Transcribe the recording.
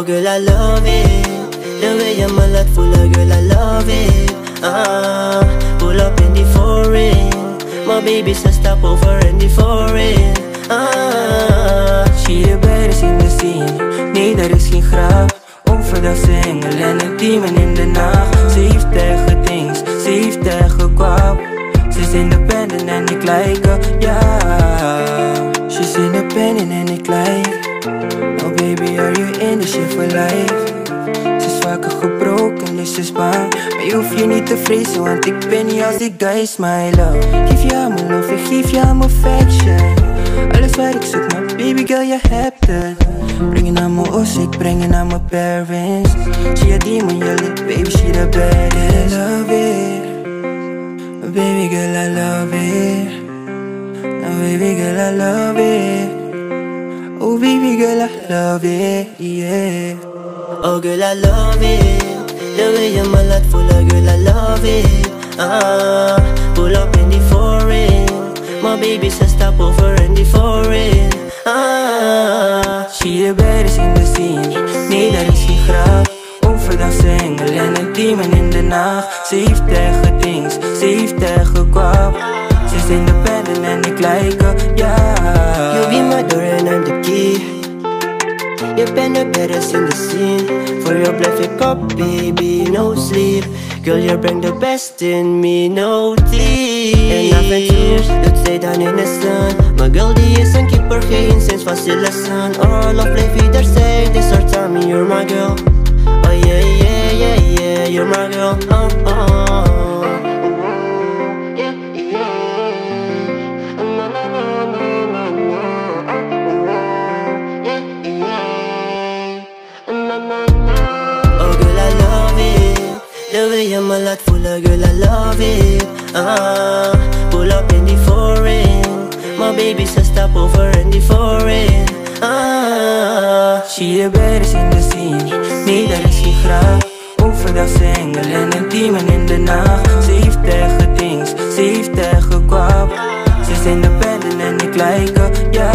Oh girl, I love it. The way you my lot full of, girl, I love it. Pull up in the foreign. My baby says stop over in the foreign. She the baddest in the scene. Nee, daar is geen grap. Overdag single en een demon in de nacht. Ze heeft tegen things, ze heeft tegen kwap. Ze is independent en ik like her, ja. She's independent en ik like. Oh baby, are you in the shit for life? Ze is vaker gebroken, dus ze is bang. Maar je hoeft je niet te vrezen, want ik ben niet als die guys, my love. Geef je aan mijn love, ik geef je aan mijn affection. Alles waar ik zoek, maar baby girl, je hebt het. Breng je naar mijn os, ik breng je naar mijn parents. She a demon, je lit, baby, she the baddest. I love it. Baby girl, I love it. Oh baby girl, I love it. Oh baby girl, I love it, yeah. Oh girl, I love it. The way you my lot full of, girl, I love it. Pull up in the foreign. My baby says stop over in the foreign. She the baddest in the scene. Nee, daar is geen grap. Overdag single en een demon in de nacht. Ze heeft tegen things, ze heeft tegen kwap. Ze is independent en ik like her, ja. You be my door and I'm the key. You been the baddest in the scene. For your blood pick up, baby, no sleep. Girl, you bring the best in me, no tears. And nothing tears, let's stay down in the sun. My girl, die is een keeper, geen sinds van stille sun. All of life either say, this or tell me you're my girl. Oh yeah, yeah, yeah, yeah, you're my girl. Oh, oh. The way you're my lot full of, girl, I love it. Pull up in the foreign. My baby says stop over in the foreign. She the baddest in the scene. Nee, daar is geen grap. Overdag single en een demon in de nacht. Ze heeft tegen things, ze heeft tegen kwap. Ze is independent en ik like her, ja.